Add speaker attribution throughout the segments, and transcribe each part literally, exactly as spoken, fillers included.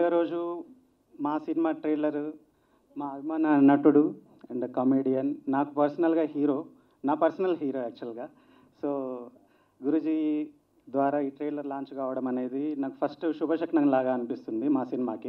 Speaker 1: పండుగ రోజు మా సినిమా ట్రైలర్, మా అభిమాన నటుడు అండ్ కామెడియన్, నాకు పర్సనల్గా హీరో, నా పర్సనల్ హీరో యాక్చువల్గా. సో గురూజీ ద్వారా ఈ ట్రైలర్ లాంచ్ కావడం అనేది నాకు ఫస్ట్ శుభశకనం లాగా అనిపిస్తుంది మా సినిమాకి.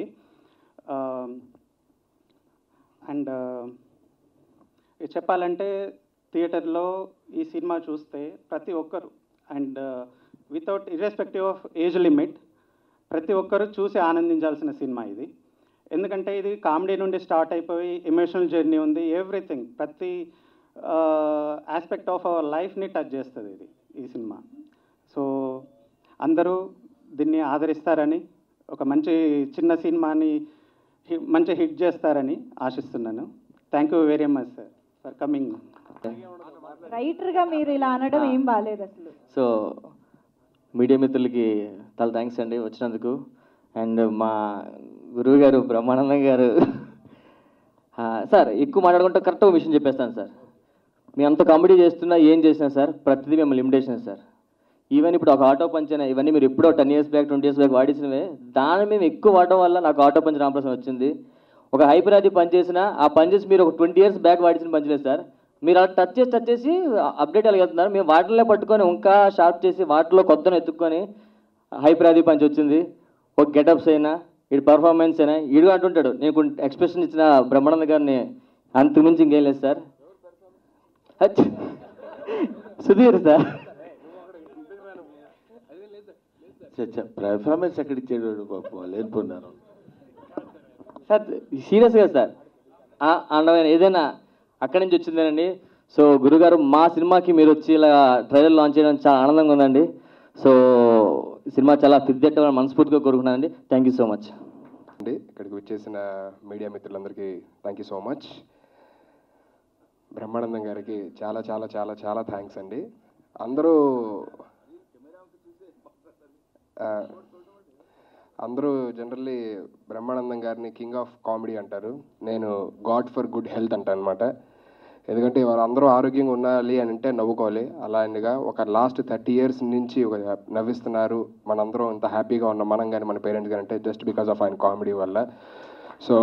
Speaker 1: అండ్ చెప్పాలంటే థియేటర్లో ఈ సినిమా చూస్తే ప్రతి ఒక్కరు, and without irrespective of age limit, ప్రతి ఒక్కరు చూసి ఆనందించాల్సిన సినిమా ఇది. ఎందుకంటే ఇది కామెడీ నుండి స్టార్ట్ అయిపోయి ఎమోషనల్ జర్నీ ఉంది, ఎవ్రీథింగ్, ప్రతి ఆస్పెక్ట్ ఆఫ్ అవర్ లైఫ్ని టచ్ చేస్తుంది ఇది ఈ సినిమా. సో అందరూ దీన్ని ఆదరిస్తారని, ఒక మంచి చిన్న సినిమాని మంచి హిట్ చేస్తారని ఆశిస్తున్నాను. Thank you very much sir for coming.
Speaker 2: రైటర్గా మీరు ఇలా అనడం ఏం బాగాలేదు అసలు.
Speaker 3: సో మీడియా మిత్రులకి చాలా థ్యాంక్స్ అండి వచ్చినందుకు. అండ్ మా గురువు గారు బ్రహ్మానందం గారు సార్ ఎక్కువ మాట్లాడుకుంటే కరెక్ట్గా విషయం చెప్పేస్తాను సార్. మేము అంత కామెడీ చేస్తున్నా ఏం చేసినా సార్ ప్రతిదీ మేము లిమిటేషన్ సార్. ఈవెన్ ఇప్పుడు ఒక ఆటో పంచ్ అయినా ఇవన్నీ మీరు ఎప్పుడో ten years back twenty years back వాడేసినవే, దాన్ని మేము ఎక్కువ వాడటం వల్ల నాకు ఆటో పంచ్ రామప్రసాద్ వచ్చింది. ఒక హైపరాది పని చేసినా ఆ పంచెస్ మీరు ఒక ట్వంటీ ఇయర్స్ బ్యాక్ వాడిసిన పంచలేదు సార్. మీరు అలా టచ్ చేసి టచ్ చేసి అప్డేట్ అలాగ వెళ్తున్నారు. మేము వాటిలో పట్టుకొని ఇంకా షార్ప్ చేసి వాటిలో కొత్తను ఎత్తుక్కొని హైపరాది పంచ్ వచ్చింది. ఒక గెటప్స్ అయినా ఇటు పర్ఫార్మెన్స్ అయినా ఇడు అంటుంటాడు. నేను ఎక్స్ప్రెషన్ ఇచ్చిన బ్రహ్మానంద గారిని అంతకుమించి ఇంకేం లేదు సార్. సుధీర్ సార్
Speaker 4: పర్ఫార్మెన్స్ ఎక్కడ ఇచ్చేవాడు పాపం లేకపోయినాను
Speaker 3: సార్. సీరియస్గా సార్ అందమైన ఏదైనా అక్కడి నుంచి వచ్చిందేనండి. సో గురుగారు మా సినిమాకి మీరు వచ్చి ఇలా ట్రైలర్ లాంచ్ చేయడం చాలా ఆనందంగా ఉందండి. సో సినిమా చాలా ఫిద్దెట్ట మనస్ఫూర్తిగా కోరుకున్నానండి. థ్యాంక్ యూ సో మచ్
Speaker 5: అండి. ఇక్కడికి వచ్చేసిన మీడియా మిత్రులందరికీ thank you so much. Brahmanandam గారికి చాలా చాలా చాలా చాలా థ్యాంక్స్ అండి. అందరూ అందరూ జనరల్లీ బ్రహ్మానందం గారిని కింగ్ ఆఫ్ కామెడీ అంటారు. నేను గాడ్ ఫర్ గుడ్ హెల్త్ అంటాను అనమాట. ఎందుకంటే వాళ్ళందరూ ఆరోగ్యంగా ఉండాలి అని అంటే నవ్వుకోవాలి. అలాంటిగా ఒక లాస్ట్ థర్టీ ఇయర్స్ నుంచి ఒక నవ్విస్తున్నారు మనందరం ఇంత హ్యాపీగా ఉన్నాం మనం కానీ మన పేరెంట్స్ కానీ అంటే జస్ట్ బికాస్ ఆఫ్ ఆయన కామెడీ వల్ల. సో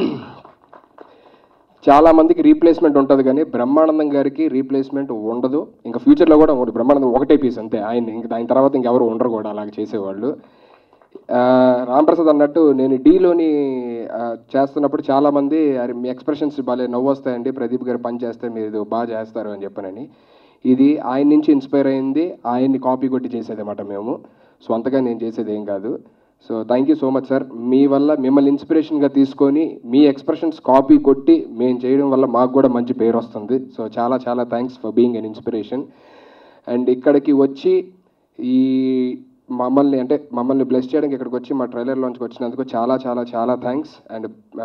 Speaker 5: చాలామందికి రీప్లేస్మెంట్ ఉంటుంది కానీ బ్రహ్మానందం గారికి రీప్లేస్మెంట్ ఉండదు. ఇంకా ఫ్యూచర్లో కూడా ఉండదు. బ్రహ్మానందం ఒకటే పీస్ అంతే. ఆయన ఇంకా ఆయన తర్వాత ఇంకెవరు ఉండరు కూడా అలాగే చేసేవాళ్ళు. రాంప్రసాద్ అన్నట్టు నేను డీలోని చేస్తున్నప్పుడు చాలామంది అరే మీ ఎక్స్ప్రెషన్స్ బాగా నవ్వు వస్తాయండి, ప్రదీప్ గారు పని చేస్తే మీరు బాగా చేస్తారు అని చెప్పానని. ఇది ఆయన నుంచి ఇన్స్పైర్ అయింది, ఆయన్ని కాపీ కొట్టి చేసేది అన్నమాట మేము. సో అంతగా నేను చేసేది ఏం కాదు. So thank you so much sir. మీ వల్ల మిమ్మల్ని ఇన్స్పిరేషన్గా తీసుకొని మీ ఎక్స్ప్రెషన్స్ కాపీ కొట్టి మేము చేయడం వల్ల మాకు కూడా మంచి పేరు వస్తుంది. సో చాలా చాలా thanks for being an inspiration. And ఇక్కడికి వచ్చి ఈ మమ్మల్ని అంటే మమ్మల్ని బ్లెస్ చేయడానికి ఇక్కడికి వచ్చి మా ట్రైలర్ లాంచ్కి వచ్చినందుకు చాలా చాలా చాలా థ్యాంక్స్. అండ్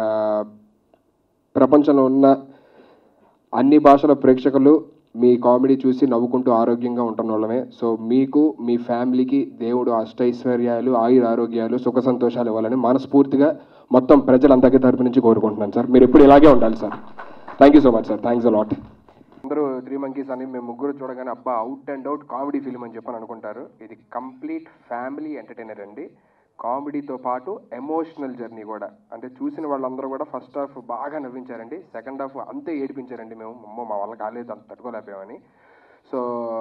Speaker 5: ప్రపంచంలో ఉన్న అన్ని భాషల ప్రేక్షకులు మీ కామెడీ చూసి నవ్వుకుంటూ ఆరోగ్యంగా ఉంటున్న వాళ్ళమే. సో మీకు మీ ఫ్యామిలీకి దేవుడు అష్టైశ్వర్యాలు ఆయుర ఆరోగ్యాలు సుఖ సంతోషాలు ఇవ్వాలని మనస్ఫూర్తిగా మొత్తం ప్రజలందరికీ తరపు నుంచి కోరుకుంటున్నాను సార్. మీరు ఎప్పుడు ఇలాగే ఉండాలి sir. Thank you so much sir. Thanks a lot. అందరూ త్రీ మంకీస్ అని మేము ముగ్గురు చూడగానే అబ్బా out and out comedy film అని చెప్పని అనుకుంటారు. ఇది కంప్లీట్ ఫ్యామిలీ ఎంటర్టైనర్ అండి. కామెడీతో పాటు ఎమోషనల్ జర్నీ కూడా. అంటే చూసిన వాళ్ళందరూ కూడా ఫస్ట్ హాఫ్ బాగా నవ్వించారండి, సెకండ్ హాఫ్ అంతే ఏడిపించారండి. మేము అమ్మో మా వాళ్ళ కాలేదు అంత తట్టుకోలేకపోయామని. సో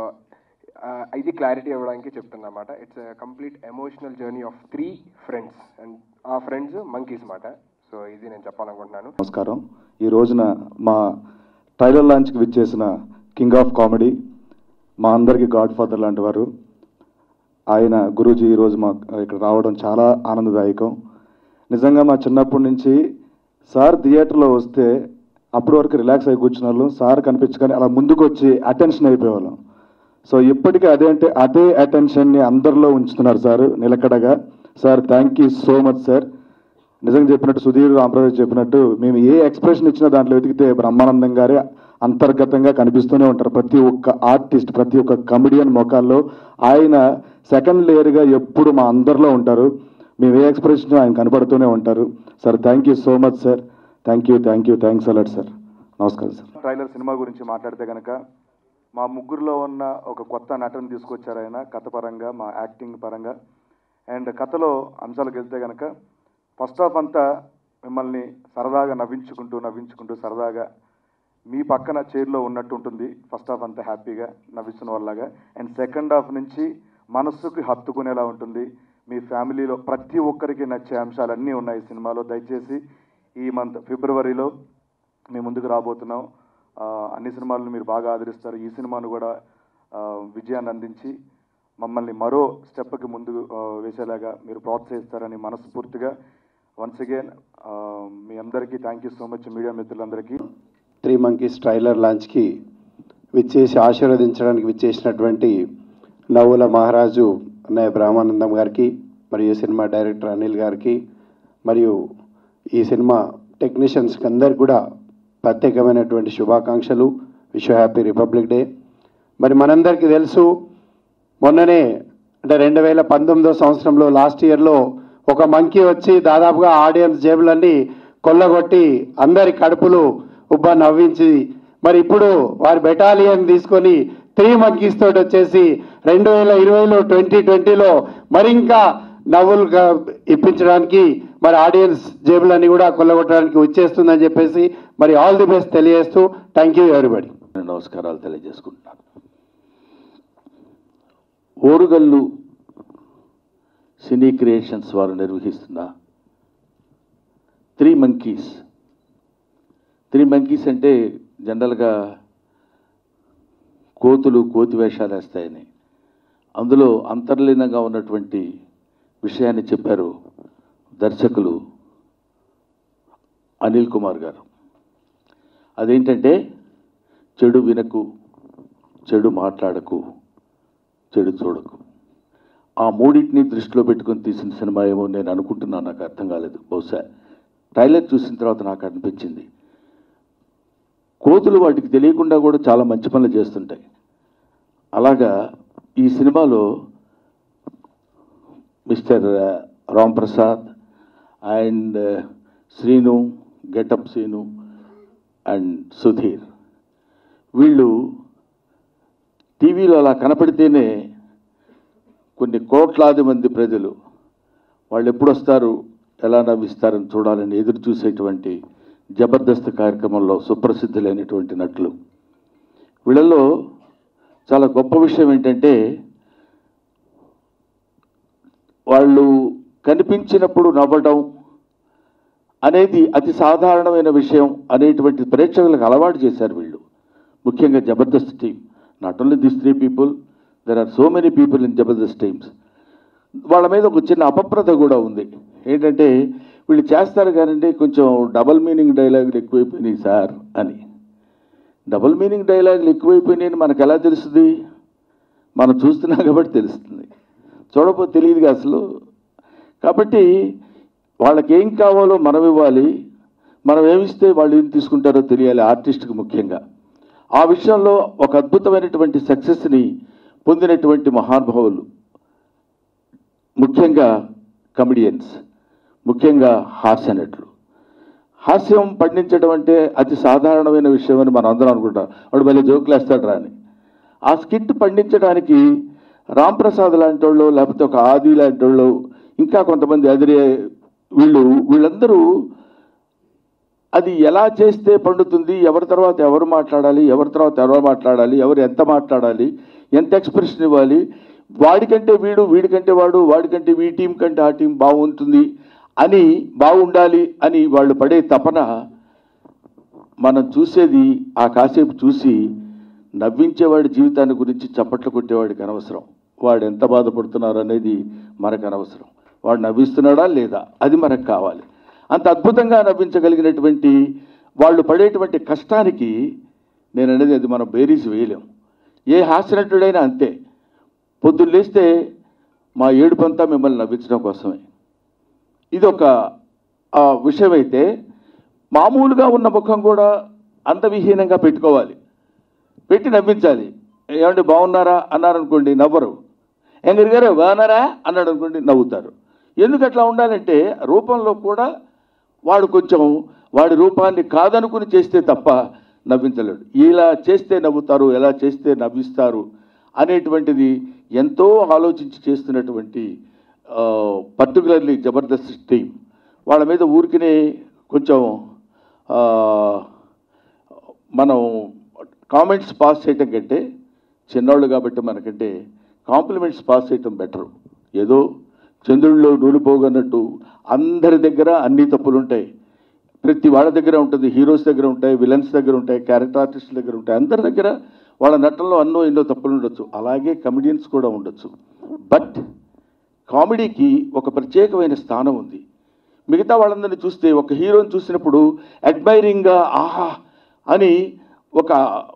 Speaker 5: ఇది క్లారిటీ ఇవ్వడానికి చెప్తున్నమాట. It's complete emotional journey of three friends and ఆ ఫ్రెండ్స్ మంకీస్ మాట. సో ఇది నేను చెప్పాలనుకుంటున్నాను.
Speaker 6: నమస్కారం. ఈ రోజున మా ట్రైలర్ లాంచ్కి విచ్చేసిన కింగ్ ఆఫ్ కామెడీ, మా అందరికీ గాడ్ ఫాదర్ లాంటి వారు ఆయన గురూజీ ఈరోజు మా ఇక్కడ రావడం చాలా ఆనందదాయకం. నిజంగా మా చిన్నప్పటి నుంచి సార్ థియేటర్లో వస్తే అప్పటి వరకు రిలాక్స్ అయి కూర్చున్న వాళ్ళు, సార్ కనిపించగానే అలా ముందుకు వచ్చి అటెన్షన్ అయిపోయేవాళ్ళం. సో ఇప్పటికీ అదే అంటే అదే అటెన్షన్ని అందరిలో ఉంచుతున్నారు సార్ నిలకడగా. Sir thank you so much sir. నిజంగా చెప్పినట్టు సుధీర్ రాంప్రసాద్ చెప్పినట్టు మేము ఏ ఎక్స్ప్రెషన్ ఇచ్చినా దాంట్లో వెతికితే బ్రహ్మానందం గారే అంతర్గతంగా కనిపిస్తూనే ఉంటారు. ప్రతి ఒక్క ఆర్టిస్ట్ ప్రతి ఒక్క కమెడియన్ ముఖాల్లో ఆయన సెకండ్ లేయర్గా ఎప్పుడు మా అందరిలో ఉంటారు. మేము ఏ ఎక్స్ప్రెషన్ ఆయన కనపడుతూనే ఉంటారు. Sir thank you so much sir. Thank you thank you thanks a lot sir. నమస్కారం సార్.
Speaker 7: ట్రైలర్ సినిమా గురించి మాట్లాడితే కనుక మా ముగ్గురులో ఉన్న ఒక కొత్త నటన తీసుకొచ్చారు ఆయన, కథ పరంగా మా యాక్టింగ్ పరంగా. అండ్ కథలో అంశాలకు వెళ్తే కనుక ఫస్ట్ హాఫ్ అంతా మిమ్మల్ని సరదాగా నవ్వించుకుంటూ నవ్వించుకుంటూ సరదాగా మీ పక్కన చైర్లో ఉన్నట్టు ఉంటుంది. ఫస్ట్ హాఫ్ అంతా హ్యాపీగా నవ్విస్తున్న వాళ్ళగా. అండ్ సెకండ్ హాఫ్ నుంచి మనస్సుకి హత్తుకునేలా ఉంటుంది. మీ ఫ్యామిలీలో ప్రతి ఒక్కరికి నచ్చే అంశాలన్నీ ఉన్నాయి ఈ సినిమాలో. దయచేసి ఈ మంత్ ఫిబ్రవరిలో మీ ముందుకు రాబోతున్నాం. అన్ని సినిమాలను మీరు బాగా ఆదరిస్తారు. ఈ సినిమాను కూడా విజయాన్ని అందించి మమ్మల్ని మరో స్టెప్కి ముందు వేసేలాగా మీరు ప్రోత్సహిస్తారని మనస్ఫూర్తిగా వన్స్ అగైన్ మీ అందరికీ thank you so much. Media మిత్రులందరికీ
Speaker 8: త్రీ మంకీస్ ట్రైలర్ లాంచ్కి విచ్చేసి ఆశీర్వదించడానికి విచ్చేసినటువంటి నవ్వుల మహారాజు అన్నయ్య బ్రహ్మానందం గారికి, మరియు ఈ సినిమా డైరెక్టర్ అనిల్ గారికి, మరియు ఈ సినిమా టెక్నీషియన్స్కి అందరికి కూడా ప్రత్యేకమైనటువంటి శుభాకాంక్షలు. Wish happy Republic Day. మరి మనందరికీ తెలుసు, మొన్ననే అంటే రెండు వేల పంతొమ్మిదో సంవత్సరంలో లాస్ట్ ఇయర్లో ఒక మంకీ వచ్చి దాదాపుగా ఆడియన్స్ జేబులన్నీ కొల్లగొట్టి అందరి కడుపులు ఉబ్బ నవ్వించి, మరి ఇప్పుడు వారి బెటాలియన్ తీసుకొని త్రీ మంకీస్ తోటి వచ్చేసి రెండు వేల ఇరవైలో ట్వంటీ ట్వంటీలో మరి ఇంకా నవ్వులుగా ఇప్పించడానికి మరి ఆడియన్స్ జేబులన్నీ కూడా కొల్లగొట్టడానికి వచ్చేస్తుందని చెప్పేసి మరి ఆల్ ది బెస్ట్ తెలియజేస్తూ థ్యాంక్ యూ ఎవరిబడి.
Speaker 4: నమస్కారాలు తెలియజేసుకుంటున్నాను. ఓరుగల్లు సినీ క్రియేషన్స్ వారు నిర్వహిస్తున్న త్రీ మంకీస్ త్రీ మంకీస్ అంటే జనరల్గా కోతులు కోతి వేషాలు వేస్తాయని, అందులో అంతర్లీనంగా ఉన్నటువంటి విషయాన్ని చెప్పారు దర్శకులు అనిల్ కుమార్ గారు. అదేంటంటే చెడు వినకు, చెడు మాట్లాడకు, చెడు చూడకు. ఆ మూడింటిని దృష్టిలో పెట్టుకొని తీసిన సినిమా ఏమో నేను అనుకుంటున్నాను. నాకు అర్థం కాలేదు. బహుశా ట్రైలర్ చూసిన తర్వాత నాకు అనిపించింది, కోతులు వాటికి తెలియకుండా కూడా చాలా మంచి పనులు చేస్తుంటాయి. అలాగా ఈ సినిమాలో mister Ram Prasad and Srinu, getup Srinu and Sudheer, వీళ్ళు టీవీలో అలా కనపడితేనే కొన్ని కోట్లాది మంది ప్రజలు వాళ్ళు ఎప్పుడు వస్తారు, ఎలా నవ్విస్తారని చూడాలని ఎదురు చూసేటువంటి జబర్దస్త్ కార్యక్రమంలో సుప్రసిద్ధులైనటువంటి నటులు. వీళ్ళల్లో చాలా గొప్ప విషయం ఏంటంటే, వాళ్ళు కనిపించినప్పుడు నవ్వడం అనేది అతి సాధారణమైన విషయం అనేటువంటి ప్రేక్షకులకు అలవాటు చేశారు వీళ్ళు. ముఖ్యంగా Jabardasth team, not only this three people, there are so many people in Jabardasth teams. వాళ్ళ మీద ఒక చిన్న అపప్రద కూడా ఉంది. ఏంటంటే వీళ్ళు చేస్తారు కానండి కొంచెం డబల్ మీనింగ్ డైలాగులు ఎక్కువైపోయినాయి సార్ అని. డబల్ మీనింగ్ డైలాగులు ఎక్కువైపోయినాయని మనకు ఎలా తెలుస్తుంది? మనం చూస్తున్నాం కాబట్టి తెలుస్తుంది, చూడకపోతే తెలియదుగా అసలు. కాబట్టి వాళ్ళకి ఏం కావాలో మనం ఇవ్వాలి, మనం ఏమిస్తే వాళ్ళు ఏం తీసుకుంటారో తెలియాలి ఆర్టిస్ట్కి ముఖ్యంగా. ఆ విషయంలో ఒక అద్భుతమైనటువంటి సక్సెస్ని పొందినటువంటి మహానుభావులు, ముఖ్యంగా కమెడియన్స్, ముఖ్యంగా హాస్య నటులు. హాస్యం పండించడం అంటే అతి సాధారణమైన విషయం అని మనం అందరం అనుకుంటాం. వాడు మళ్ళీ జోకులు వేస్తాడు రాని. ఆ స్కిట్ పండించడానికి రామ్ ప్రసాద్ లాంటి వాళ్ళు, లేకపోతే ఒక ఆది లాంటి వాళ్ళు, ఇంకా కొంతమంది అదిరే వీళ్ళు వీళ్ళందరూ అది ఎలా చేస్తే పండుతుంది, ఎవరి తర్వాత ఎవరు మాట్లాడాలి, ఎవరి తర్వాత ఎవరు మాట్లాడాలి, ఎవరు ఎంత మాట్లాడాలి, ఎంత ఎక్స్ప్రెషన్ ఇవ్వాలి, వాడికంటే వీడు, వీడికంటే వాడు, వాడికంటే ఈ టీం కంటే ఆ టీం బాగుంటుంది అని, బాగుండాలి అని వాళ్ళు పడే తపన మనం చూసేది. ఆ కాసేపు చూసి నవ్వించేవాడి జీవితాన్ని గురించి చప్పట్లు కొట్టేవాడికి అనవసరం, వాడు ఎంత బాధపడుతున్నారు అనేది మనకు అనవసరం. వాడు నవ్విస్తున్నాడా లేదా అది మనకు కావాలి. అంత అద్భుతంగా నవ్వించగలిగినటువంటి వాళ్ళు పడేటువంటి కష్టానికి నేను అనేది అది మనం బేరీస్ వేయలేం. ఏ హాస్యనటుడైనా అంతే. పొద్దున్న లేస్తే మా ఏడుపంతా మిమ్మల్ని నవ్వించడం కోసమే. ఇది ఒక విషయం అయితే, మామూలుగా ఉన్న ముఖం కూడా అందవిహీనంగా పెట్టుకోవాలి, పెట్టి నవ్వించాలి. ఏమంటే బాగున్నారా అన్నారనుకోండి నవ్వరు. ఎంగరి గారు బాగున్నారా అన్నాడు అనుకోండి నవ్వుతారు. ఎందుకు అట్లా ఉండాలంటే రూపంలో కూడా వాడు కొంచెం వాడి రూపాన్ని కాదనుకుని చేస్తే తప్ప నవ్వించలేడు. ఇలా చేస్తే నవ్వుతారు, ఎలా చేస్తే నవ్విస్తారు అనేటువంటిది ఎంతో ఆలోచించి చేస్తున్నటువంటి పర్టికులర్లీ జబర్దస్త్ టీం వాళ్ళ మీద ఊరికినే కొంచెం మనం కామెంట్స్ పాస్ చేయటం కంటే, చిన్నవాళ్ళు కాబట్టి మనకంటే కాంప్లిమెంట్స్ పాస్ చేయటం బెటరు. ఏదో చంద్రుడిలో నూనె పోగన్నట్టు అందరి దగ్గర అన్ని తప్పులు ఉంటాయి. ప్రతి వాళ్ళ దగ్గర ఉంటుంది, హీరోస్ దగ్గర ఉంటాయి, విలన్స్ దగ్గర ఉంటాయి, క్యారెక్టర్ ఆర్టిస్టుల దగ్గర ఉంటాయి. అందరి దగ్గర వాళ్ళ నటనలో అన్నో ఎన్నో తప్పులు ఉండొచ్చు. అలాగే కమెడియన్స్ కూడా ఉండొచ్చు. బట్ కామెడీకి ఒక ప్రత్యేకమైన స్థానం ఉంది. మిగతా వాళ్ళందరినీ చూస్తే ఒక హీరోని చూసినప్పుడు అడ్మైరింగ్గా ఆహా అని ఒక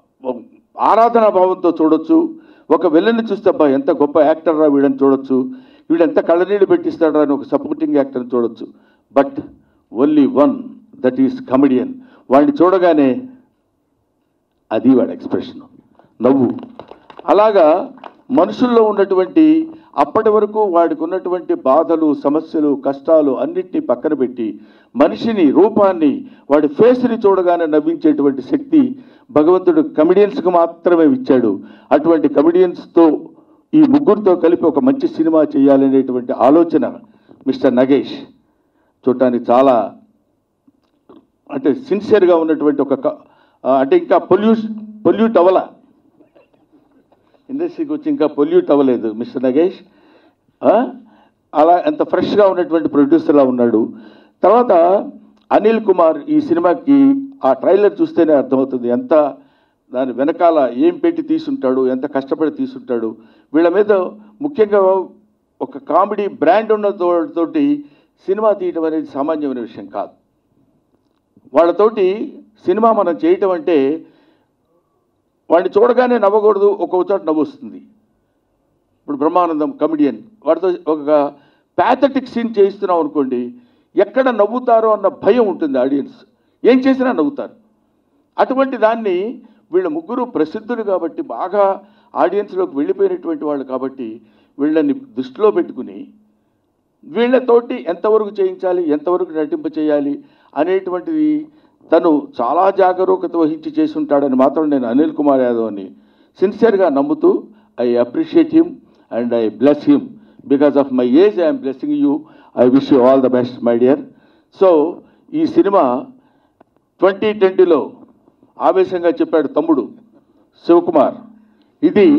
Speaker 4: ఆరాధనా భావంతో చూడొచ్చు. ఒక విలన్ని చూస్తే అబ్బా ఎంత గొప్ప యాక్టర్ రా వీడని చూడొచ్చు. వీడు ఎంత కళ్ళనీళ్ళు పెట్టిస్తాడా అని ఒక సపోర్టింగ్ యాక్టర్ని చూడొచ్చు. But only one, that is comedian. వాడిని చూడగానే అది వాడి ఎక్స్ప్రెషన్, నవ్వు. అలాగా మనుషుల్లో ఉన్నటువంటి అప్పటి వరకు వాడికి ఉన్నటువంటి బాధలు, సమస్యలు, కష్టాలు అన్నిటినీ పక్కన పెట్టి మనిషిని, రూపాన్ని, వాడి ఫేస్ని చూడగానే నవ్వించేటువంటి శక్తి భగవంతుడు కమెడియన్స్కి మాత్రమే ఇచ్చాడు. అటువంటి కమెడియన్స్తో ఈ ముగ్గురితో కలిపి ఒక మంచి సినిమా చేయాలనేటువంటి ఆలోచన మిస్టర్ నగేష్ చూడటానికి చాలా అంటే సిన్సియర్గా ఉన్నటువంటి ఒక అంటే ఇంకా పొల్యూష్ పొల్యూట్ అవ్వలా, ఇండస్ట్రీకి వచ్చి ఇంకా పొల్యూట్ అవ్వలేదు మిస్టర్ నగేష్. అలా ఎంత ఫ్రెష్గా ఉన్నటువంటి ప్రొడ్యూసర్లా ఉన్నాడు. తర్వాత అనిల్ కుమార్ ఈ సినిమాకి ఆ ట్రైలర్ చూస్తేనే అర్థమవుతుంది ఎంత దాని వెనకాల ఏం పెట్టి తీసుంటాడు, ఎంత కష్టపడి తీసుంటాడు. వీళ్ళ మీద ముఖ్యంగా ఒక కామెడీ బ్రాండ్ ఉన్న తోటి సినిమా తీయటం అనేది సామాన్యమైన విషయం కాదు. వాళ్ళతోటి సినిమా మనం చేయటం అంటే వాడిని చూడగానే నవ్వకూడదు, ఒక్కొక్క చోట నవ్వు వస్తుంది. ఇప్పుడు బ్రహ్మానందం కమెడియన్, వాడితో ఒక ప్యాథటిక్ సీన్ చేయిస్తున్నాం అనుకోండి, ఎక్కడ నవ్వుతారో అన్న భయం ఉంటుంది ఆడియన్స్, ఏం చేసినా నవ్వుతారు. అటువంటి దాన్ని వీళ్ళ ముగ్గురు ప్రసిద్ధులు కాబట్టి, బాగా ఆడియన్స్లోకి వెళ్ళిపోయినటువంటి వాళ్ళు కాబట్టి వీళ్ళని దృష్టిలో పెట్టుకుని వీళ్ళతోటి ఎంతవరకు చేయించాలి, ఎంతవరకు నటింప చేయాలి అనేటువంటిది తను చాలా జాగరూకత వహించి చేసి ఉంటాడని మాత్రం నేను అనిల్ కుమార్ యాదవ్ని సిన్సియర్గా నమ్ముతూ I appreciate him and I bless him. Because of my age I'm blessing you. I wish you all the best my dear. So ఈ సినిమా ట్వంటీ ట్వంటీలో ఆవేశంగా చెప్పాడు తమ్ముడు శివకుమార్, ఇది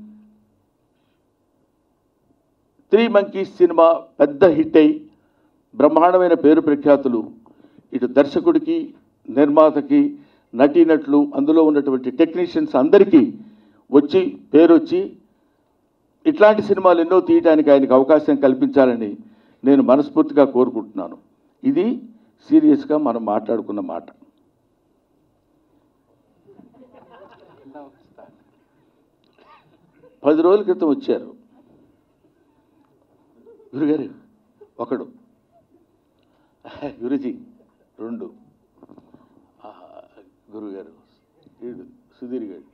Speaker 4: త్రీ మంకీస్ సినిమా పెద్ద హిట్ అయి బ్రహ్మాండమైన పేరు ప్రఖ్యాతులు ఇటు దర్శకుడికి, నిర్మాతకి, నటీనటులు, అందులో ఉన్నటువంటి టెక్నీషియన్స్ అందరికీ వచ్చి పేరు వచ్చి ఇట్లాంటి సినిమాలు ఎన్నో తీయడానికి ఆయనకు అవకాశం కల్పించాలని నేను మనస్ఫూర్తిగా కోరుకుంటున్నాను. ఇది సీరియస్గా మనం మాట్లాడుకున్న మాట. పది రోజుల క్రితం వచ్చారు గురుగారు, ఒకడు గురుజీ, రెండు గురుగారు, వీడు సుధీర్ గారు,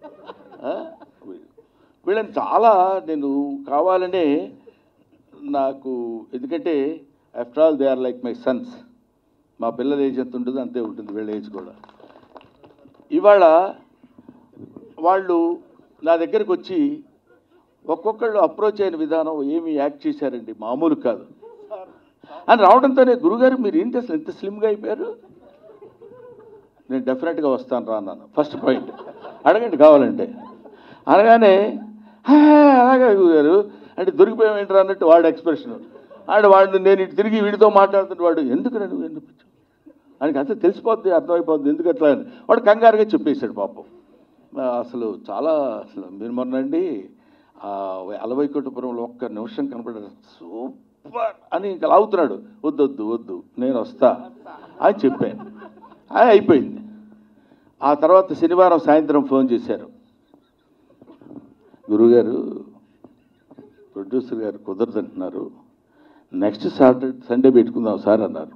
Speaker 4: వీళ్ళని చాలా నేను కావాలనే నాకు, ఎందుకంటే after all they are like my sons. మా పిల్లల ఏజ్ ఎంత ఉంటుందో అంతే ఉంటుంది వీళ్ళ ఏజ్ కూడా. ఇవాళ వాళ్ళు నా దగ్గరకు వచ్చి ఒక్కొక్కళ్ళు అప్రోచ్ అయిన విధానం ఏమి యాక్ట్ చేశారండి, మామూలు కాదు అని రావడంతోనే గురుగారు మీరు ఏంటి అసలు ఎంత స్లిమ్గా అయిపోయారు, నేను డెఫినెట్గా వస్తాను రా అన్నాను. ఫస్ట్ పాయింట్ అడగండి కావాలంటే. అనగానే అలాగే గురుగారు అంటే దొరికిపోయామేంటారు అన్నట్టు వాడు ఎక్స్ప్రెషన్. ఆడు వాడు నేను ఇటు తిరిగి వీడితో మాట్లాడుతుంటే వాడు ఎందుకు నువ్వు ఎందుకు ఆయనకి అంతా తెలిసిపోద్ది, అర్థమైపోద్ది ఎందుకు అట్లా అని వాడు కంగారుగా చెప్పేశాడు పాపం. అసలు చాలా అసలు మీరు మొన్నండి అలవైకుంఠపురంలో ఒక్క నిమిషం కనపడారు, సూపర్ అని ఇంకా లాగుతున్నాడు. వద్దు వద్దు వద్దు నేను వస్తా అని చెప్పాను. అది అయిపోయింది. ఆ తర్వాత శనివారం సాయంత్రం ఫోన్ చేశారు, గురుగారు ప్రొడ్యూసర్ గారు కుదరదంటున్నారు, నెక్స్ట్ సాటర్డే సండే పెట్టుకుందాం సార్ అన్నారు.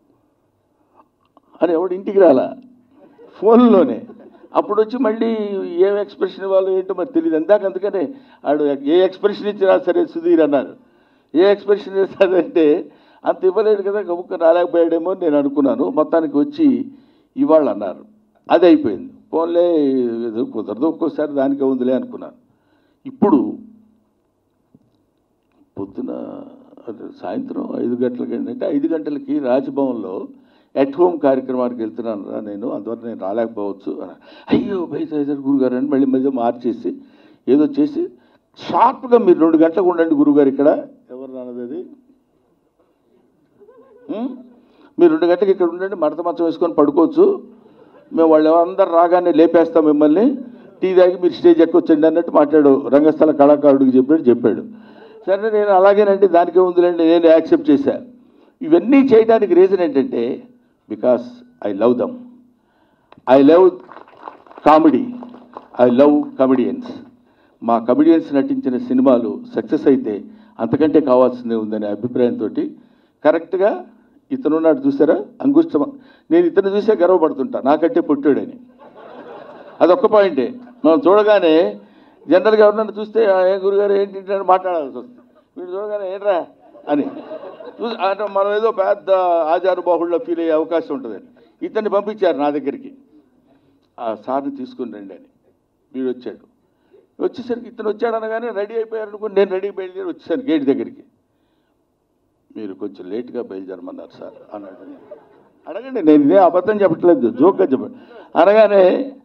Speaker 4: అని ఎవడు ఇంటికి రాలా, ఫోన్లోనే. అప్పుడు వచ్చి మళ్ళీ ఏం ఎక్స్ప్రెషన్ ఇవ్వాలో ఏంటో మరి తెలియదు. అందాక అందుకనే ఆడు ఏ ఎక్స్ప్రెషన్ ఇచ్చినా సరే సుధీర్ అన్నారు. ఏ ఎక్స్ప్రెషన్ ఇస్తాడంటే అంత ఇవ్వలేడు కదా, గబుక్క రాలేకపోయాడేమో నేను అనుకున్నాను. మొత్తానికి వచ్చి ఇవాళ అన్నారు. అది అయిపోయింది. ఫోన్లే ఏదో కుదరదు ఒక్కోసారి దానికే ఉందిలే అనుకున్నాను. ఇప్పుడు పొద్దున సాయంత్రం ఐదు గంటలకి ఏంటంటే ఐదు గంటలకి రాజ్భవన్లో ఎట్ హోమ్ కార్యక్రమానికి వెళ్తున్నాను రా నేను, అందువల్ల నేను రాలేకపోవచ్చు. అయ్యో బయట గురుగారు అని మళ్ళీ మధ్య మార్చేసి ఏదో చేసి షార్ప్గా మీరు రెండు గంటలకు ఉండండి గురుగారు ఇక్కడ, ఎవరు అన్నది అది, మీరు రెండు గంటలకు ఇక్కడ ఉండండి, మడత మంచం వేసుకొని పడుకోవచ్చు, మేము వాళ్ళు ఎవరందరూ రాగానే లేపేస్తాం మిమ్మల్ని, టీ తాగి మీరు స్టేజ్ ఎక్కొచ్చండి అన్నట్టు మాట్లాడు రంగస్థల కళాకారుడికి చెప్పాడు చెప్పాడు సరే నేను అలాగేనండి దానికే ఉందిలేండి నేను యాక్సెప్ట్ చేశాను. ఇవన్నీ చేయడానికి రీజన్ ఏంటంటే because I love them, I love comedy, I love comedians. మా కమెడియన్స్ నటించిన సినిమాలు సక్సెస్ అయితే అంతకంటే కావాల్సిందే ఉందనే అభిప్రాయంతో కరెక్ట్గా ఇతనున్నాడు చూసారా అంగుష్టం, నేను ఇతను చూసే గర్వపడుతుంటా నాకంటే పుట్టాడని, అదొక్క పాయింటే. మనం చూడగానే జనరల్గా ఎవరినైనా చూస్తే ఏ గురుగారు ఏంటి అని మాట్లాడాల్సి వస్తుంది, వీడు చూడగానే ఏంట్రా అని చూసి అంటే మనం ఏదో పెద్ద ఆచారబాహుల్లో ఫీల్ అయ్యే అవకాశం ఉంటుందని ఇతన్ని పంపించారు నా దగ్గరికి, ఆ సార్ని తీసుకుని రండి అని. వీడు వచ్చాడు, వచ్చేసరికి ఇతను వచ్చాడు అనగానే రెడీ అయిపోయారు అనుకుని నేను రెడీ బయలుదేరి వచ్చేసాను గేట్ దగ్గరికి. మీరు కొంచెం లేట్గా బయలుదేరమన్నారు సార్ అన్నాడు. అడగండి, నేను ఇదే అబద్ధం చెప్పట్లేదు, జోక్గా చెప్పండి. అనగానే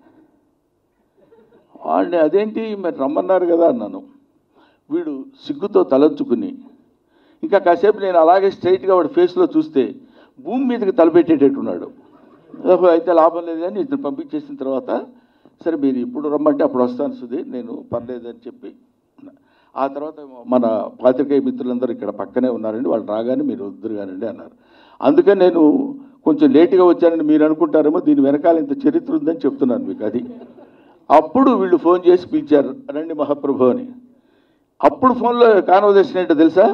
Speaker 4: వాడిని అదేంటి మరి రమ్మన్నారు కదా అన్నాను. వీడు సిగ్గుతో తలంచుకుని ఇంకా కాసేపు నేను అలాగే స్ట్రైట్గా వాడి ఫేస్లో చూస్తే భూమి మీదకి తలపెట్టేటట్టున్నాడు. అయితే లాభం లేదని ఇతను పంపించేసిన తర్వాత సరే మీరు ఇప్పుడు రమ్మంటే అప్పుడు వస్తాను సుధీ, నేను పర్లేదని చెప్పి ఆ తర్వాత మన పాత్రికేయ మిత్రులందరూ ఇక్కడ పక్కనే ఉన్నారండి, వాళ్ళు రాగానే మీరు వద్దురు కానండి అన్నారు. అందుకని నేను కొంచెం లేటుగా వచ్చానని మీరు అనుకుంటారేమో, దీని వెనకాల ఇంత చరిత్ర ఉందని చెప్తున్నాను మీకు. అది అప్పుడు వీళ్ళు ఫోన్ చేసి పిలిచారు రండి మహాప్రభు అని. అప్పుడు ఫోన్లో కాన్వర్జేషన్ ఏంటో తెలుసా,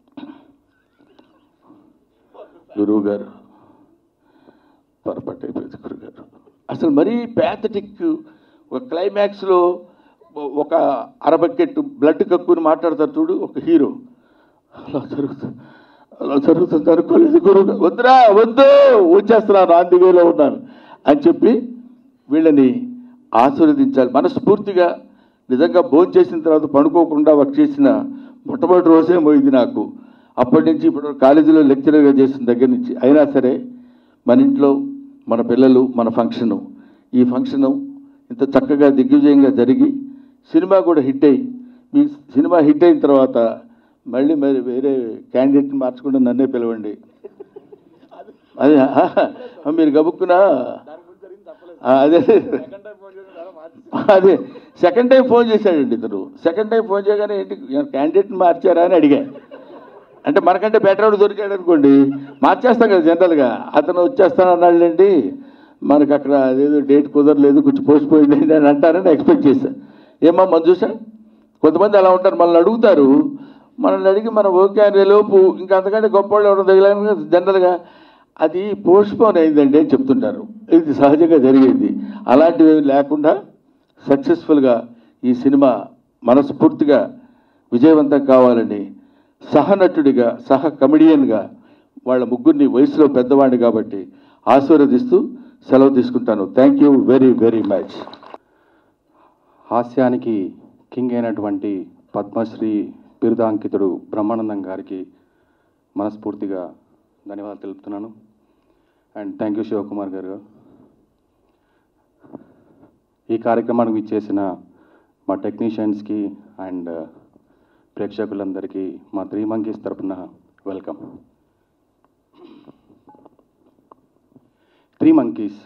Speaker 4: గురువు గారు పొరపాటు అయిపోయింది గురుగారు, అసలు మరీ ప్యాథటిక్ ఒక క్లైమాక్స్లో ఒక అరబకెట్ బ్లడ్ కక్కుని మాట్లాడతారు చూడు ఒక హీరో, అలా జరుగుతుంది అలా జరుగుతుంది అనుకోలేదు గురువు, వద్దురా వద్దు వచ్చేస్తున్నాను ఆందివేలో ఉన్నాను అని చెప్పి వీళ్ళని ఆశీర్వదించాలి మనస్ఫూర్తిగా. నిజంగా భోజనం చేసిన తర్వాత పండుకోకుండా వర్క్ చేసిన మొట్టమొదటి రోజే పోయింది నాకు. అప్పటి నుంచి ఇప్పుడు కాలేజీలో లెక్చరర్గా చేసిన దగ్గర నుంచి అయినా సరే మన ఇంట్లో మన పిల్లలు మన ఫంక్షను, ఈ ఫంక్షను ఇంత చక్కగా దిగ్విజయంగా జరిగి సినిమా కూడా హిట్ అయ్యి, మీ సినిమా హిట్ అయిన తర్వాత మళ్ళీ మరి వేరే క్యాండిడేట్ని మార్చకుండా నన్నే పిలవండి. అదే మీరు గబుక్కునా అదే అదే సెకండ్ టైం ఫోన్ చేశాడండి ఇతను. సెకండ్ టైం ఫోన్ చేయగానే ఏంటి క్యాండిడేట్ని మార్చారా అని అడిగా. అంటే మనకంటే బెటర్ అవుట్ దొరికాడు అనుకోండి మార్చేస్తాం కదా జనరల్గా, అతను వచ్చేస్తాను అన్నాళ్ళండి మనకు అక్కడ అదేదో డేట్ కుదరలేదు కొంచెం పోసిపోయింది అని అంటారని ఎక్స్పెక్ట్ చేశాను. ఏమో మనం చూసాం కొంతమంది అలా ఉంటారు, మనల్ని అడుగుతారు, మనల్ని అడిగి మనం ఓకే అనే లోపు ఇంకా అంతకంటే గొప్ప వాళ్ళు ఎవరు తగిలిన జనరల్గా అది పోస్ట్పోన్ అయిందండి అని చెప్తుంటారు. ఇది సహజంగా జరిగేది. అలాంటివి లేకుండా సక్సెస్ఫుల్గా ఈ సినిమా మనస్ఫూర్తిగా విజయవంతం కావాలని సహనటుడిగా సహ కమెడియన్గా వాళ్ళ ముగ్గురిని వయసులో పెద్దవాడిని కాబట్టి ఆశీర్వదిస్తూ సెలవు తీసుకుంటాను. Thank you very very much.
Speaker 9: హాస్యానికి కింగ్ అయినటువంటి పద్మశ్రీ బిరుదాంకితుడు బ్రహ్మానందం గారికి మనస్ఫూర్తిగా ధన్యవాదాలు తెలుపుతున్నాను. అండ్ థ్యాంక్ యూ శివకుమార్ గారు. ఈ కార్యక్రమానికి ఇచ్చేసిన మా టెక్నీషియన్స్కి అండ్ ప్రేక్షకులందరికీ మా త్రీ మంకీస్ తరపున వెల్కమ్. త్రీ మంకీస్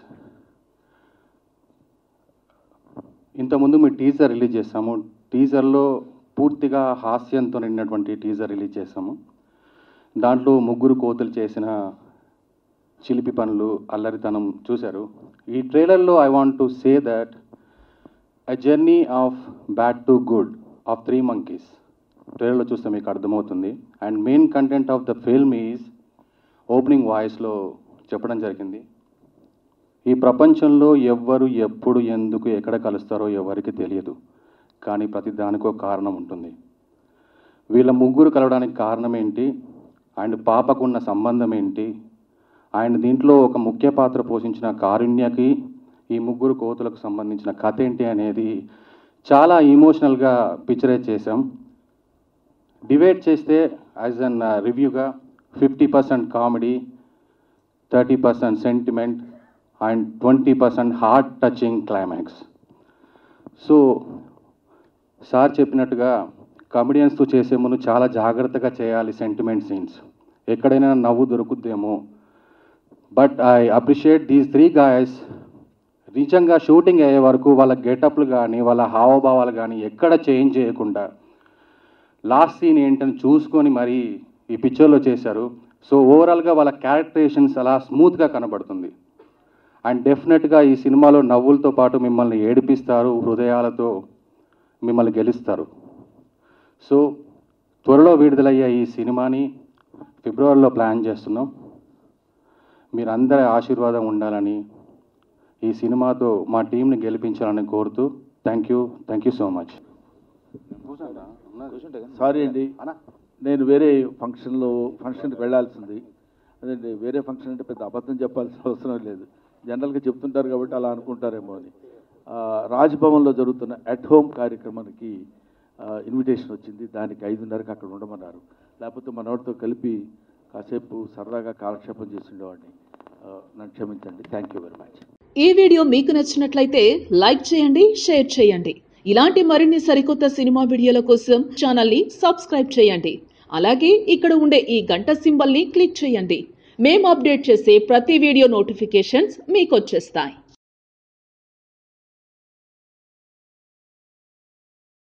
Speaker 9: ఇంతకుముందు మీ టీజర్ రిలీజ్ చేసాము. టీజర్లో పూర్తిగా హాస్యంతో నిండినటువంటి టీజర్ రిలీజ్ చేసాము. దాంట్లో ముగ్గురు కోతులు చేసిన చిలిపి పనులు అల్లరితనం చూశారు. ఈ ట్రైలర్లో I want to say that a journey of bad to good of three monkeys ట్రైలర్లో చూస్తే మీకు అర్థమవుతుంది. And main content of the film is opening వాయిస్లో చెప్పడం జరిగింది. ఈ ప్రపంచంలో ఎవ్వరు ఎప్పుడు ఎందుకు ఎక్కడ కలుస్తారో ఎవరికి తెలియదు, కానీ ప్రతి దానికో కారణం ఉంటుంది. వీళ్ళ ముగ్గురు కలవడానికి కారణం ఏంటి, అండ్ పాపకున్న సంబంధం ఏంటి, ఆయన దీంట్లో ఒక ముఖ్య పాత్ర పోషించిన కారుణ్యకి ఈ ముగ్గురు కోతులకు సంబంధించిన కథ ఏంటి అనేది చాలా ఇమోషనల్గా పిక్చరైజ్ చేశాం. డివైడ్ చేస్తే యాజ్ అన్ రివ్యూగా fifty percent comedy, thirty percent sentiment and twenty percent heart touching climax. So sir చెప్పినట్టుగా కామెడియన్స్తో చేసే ముందు చాలా జాగ్రత్తగా చేయాలి సెంటిమెంట్ సీన్స్, ఎక్కడైనా నవ్వు దొరుకుద్దేమో. But I appreciate these three guys. నిజంగా షూటింగ్ అయ్యే వరకు వాళ్ళ గెటప్లు కానీ వాళ్ళ హావభావాలు కానీ ఎక్కడ చేంజ్ చేయకుండా లాస్ట్ సీన్ ఏంటని చూసుకొని మరి ఈ పిక్చర్లో చేశారు. సో ఓవరాల్గా వాళ్ళ క్యారెక్టరేషన్స్ అలా స్మూత్గా కనబడుతుంది. అండ్ డెఫినెట్గా ఈ సినిమాలో నవ్వులతో పాటు మిమ్మల్ని ఏడిపిస్తారు, హృదయాలతో మిమ్మల్ని గెలుస్తారు. సో త్వరలో విడుదలయ్యే ఈ సినిమాని ఫిబ్రవరిలో ప్లాన్ చేస్తున్నాం. మీరందరి ఆశీర్వాదం ఉండాలని, ఈ సినిమాతో మా టీంని గెలిపించాలని కోరుతూ thank you thank you so much.
Speaker 4: Sorry అండి, నేను వేరే ఫంక్షన్లో ఫంక్షన్కి వెళ్ళాల్సింది. అదండి, వేరే ఫంక్షన్ అంటే పెద్ద అబద్ధం చెప్పాల్సిన అవసరం లేదు, జనరల్గా చెప్తుంటారు కాబట్టి అలా అనుకుంటారేమో అని. రాజ్భవన్లో జరుగుతున్న అట్ హోమ్ కార్యక్రమానికి ఇన్విటేషన్ వచ్చింది. దానికి ఐదున్నరకు అక్కడ ఉండమన్నారు. లేకపోతే మనవాడితో కలిపి కాసేపు సరదాగా కాలక్షేపం చేసి ఉండేవాడిని. నన్ను క్షమించండి. Thank you very much.
Speaker 10: ఈ వీడియో మీకు నచ్చినట్లయితే లైక్ చేయండి, షేర్ చేయండి. ఇలాంటి మరిన్ని సరికొత్త సినిమా వీడియోల కోసం ఛానల్ని సబ్స్క్రైబ్ చేయండి. అలాగే ఇక్కడ ఉండే ఈ గంట సింబల్ని క్లిక్ చేయండి. మేము అప్డేట్ చేసే ప్రతి వీడియో నోటిఫికేషన్స్ మీకు వచ్చేస్తాయి.